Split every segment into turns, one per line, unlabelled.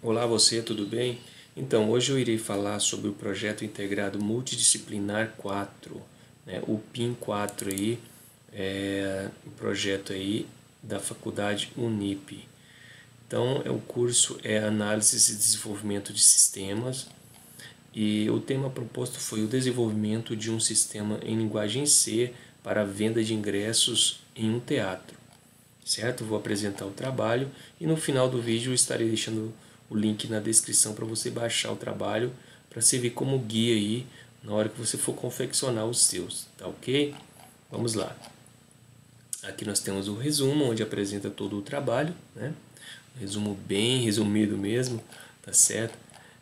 Olá você, tudo bem? Então, hoje eu irei falar sobre o projeto integrado multidisciplinar 4, né? O PIN 4 aí, um projeto aí da faculdade Unip. Então, o curso é Análise e Desenvolvimento de Sistemas e o tema proposto foi o desenvolvimento de um sistema em linguagem C para a venda de ingressos em um teatro. Certo? Vou apresentar o trabalho e no final do vídeo eu estarei deixando o link na descrição para você baixar o trabalho para servir como guia aí na hora que você for confeccionar os seus, tá ok? Vamos lá. Aqui nós temos o resumo, onde apresenta todo o trabalho, né? Um resumo bem resumido mesmo, tá certo?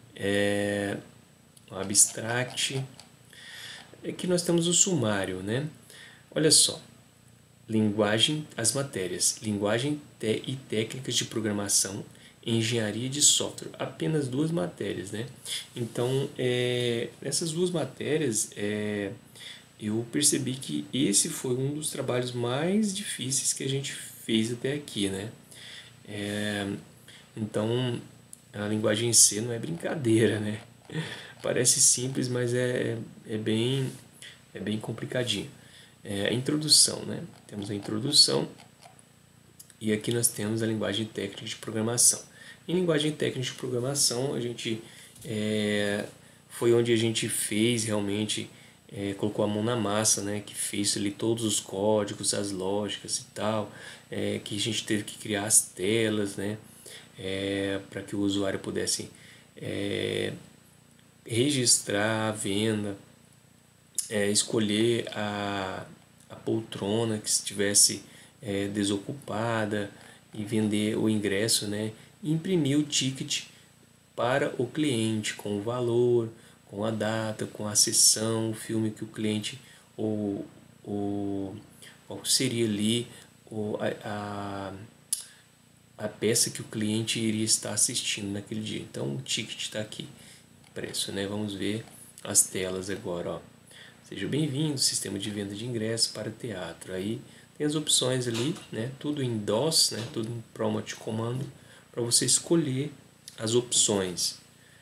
Um abstract. Aqui nós temos o sumário, né? Olha só. Linguagem, as matérias, linguagem e técnicas de programação, engenharia de software, apenas duas matérias, né? Então, nessas duas matérias, eu percebi que esse foi um dos trabalhos mais difíceis que a gente fez até aqui, né? Então, a linguagem C não é brincadeira, né? Parece simples, mas é bem complicadinho. A introdução, né? Temos a introdução e aqui nós temos a linguagem técnica de programação. Em linguagem técnica de programação, a gente foi onde a gente fez realmente, colocou a mão na massa, né? Que fez ali todos os códigos, as lógicas e tal, que a gente teve que criar as telas, né? Para que o usuário pudesse registrar a venda, escolher a poltrona que estivesse desocupada e vender o ingresso, né? E imprimir o ticket para o cliente com o valor, com a data, com a sessão, o filme que o cliente ou qual seria ali a peça que o cliente iria estar assistindo naquele dia. Então o ticket está aqui, preço, né? Vamos ver as telas agora, ó. Seja bem-vindo, sistema de venda de ingressos para teatro. Aí tem as opções ali, né? Tudo em DOS, né? Tudo em prompt comando para você escolher as opções.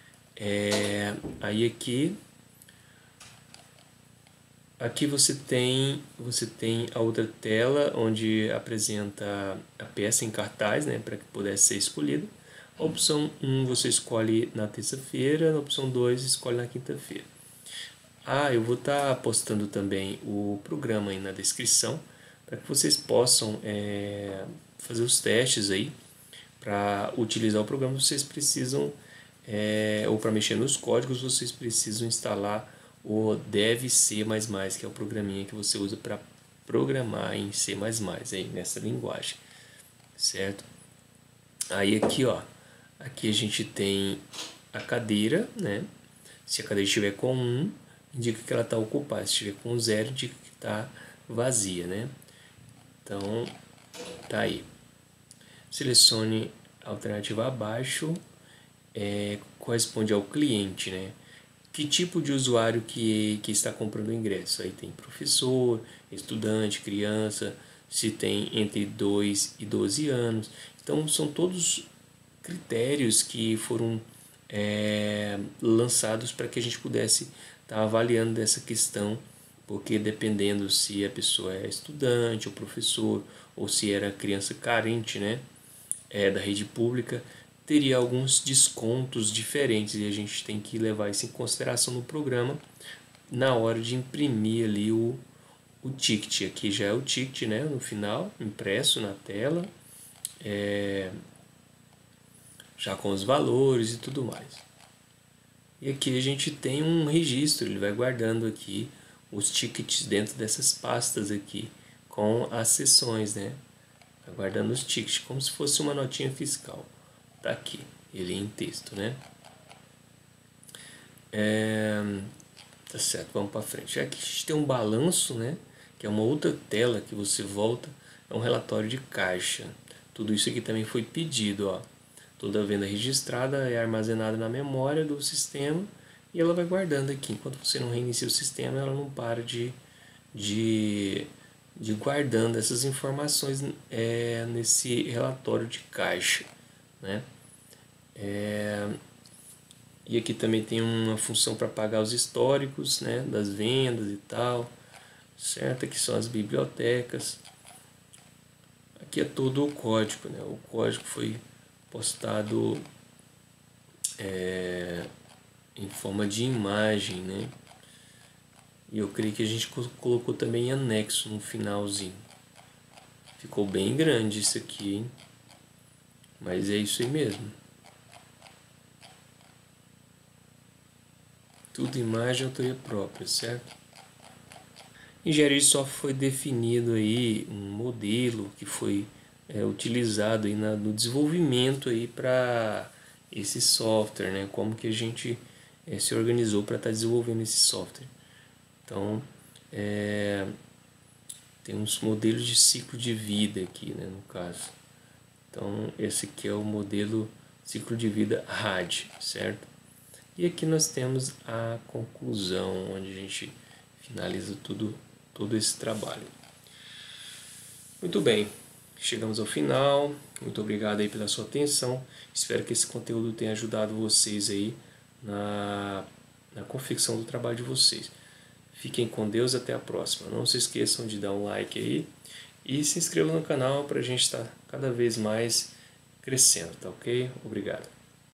Aí aqui você tem a outra tela onde apresenta a peça em cartaz, né? Para que pudesse ser escolhida. A opção 1 você escolhe na terça-feira, na opção 2 escolhe na quinta-feira. Eu vou estar postando também o programa aí na descrição para que vocês possam fazer os testes aí. Para utilizar o programa vocês precisam, ou para mexer nos códigos, vocês precisam instalar o Dev C++, que é o programinha que você usa para programar em C++ aí nessa linguagem, certo? Aí aqui, ó, aqui a gente tem a cadeira, né? Se a cadeira estiver com 1, indica que ela está ocupada. Se estiver com 0, indica que está vazia, né? Então, tá aí. Selecione a alternativa abaixo, corresponde ao cliente, né? Que tipo de usuário que está comprando o ingresso? Aí tem professor, estudante, criança, se tem entre 2 e 12 anos. Então, são todos critérios que foram lançados para que a gente pudesse estar avaliando dessa questão, porque dependendo se a pessoa é estudante ou professor, ou se era criança carente, né, da rede pública, teria alguns descontos diferentes e a gente tem que levar isso em consideração no programa na hora de imprimir ali o ticket. Aqui já é o ticket, né, no final, impresso na tela, já com os valores e tudo mais. E aqui a gente tem um registro, ele vai guardando aqui os tickets dentro dessas pastas aqui, com as sessões, né? Vai guardando os tickets, como se fosse uma notinha fiscal. Tá aqui, ele em texto, né? Tá certo, vamos para frente. Aqui a gente tem um balanço, né? Que é uma outra tela que você volta, é um relatório de caixa. Tudo isso aqui também foi pedido, ó. Toda venda registrada é armazenada na memória do sistema e ela vai guardando aqui. Enquanto você não reinicia o sistema, ela não para de guardando essas informações nesse relatório de caixa, né? E aqui também tem uma função para pagar os históricos, né, das vendas e tal, certo? Aqui são as bibliotecas. Aqui é todo o código, né? O código foi postado em forma de imagem, né? E eu creio que a gente colocou também em anexo no finalzinho. Ficou bem grande isso aqui, hein? Mas é isso aí mesmo. Tudo imagem e autoria própria, certo? Engenharia de software foi definido aí um modelo que foi utilizado aí no desenvolvimento aí para esse software, né? Como que a gente se organizou para estar desenvolvendo esse software. Então, tem uns modelos de ciclo de vida aqui, né, no caso. Então, esse aqui é o modelo ciclo de vida RAD, certo? E aqui nós temos a conclusão, onde a gente finaliza todo esse trabalho. Muito bem, chegamos ao final. Muito obrigado aí pela sua atenção. Espero que esse conteúdo tenha ajudado vocês aí na confecção do trabalho de vocês. Fiquem com Deus, até a próxima. Não se esqueçam de dar um like aí e se inscrevam no canal para a gente estar cada vez mais crescendo, tá ok? Obrigado.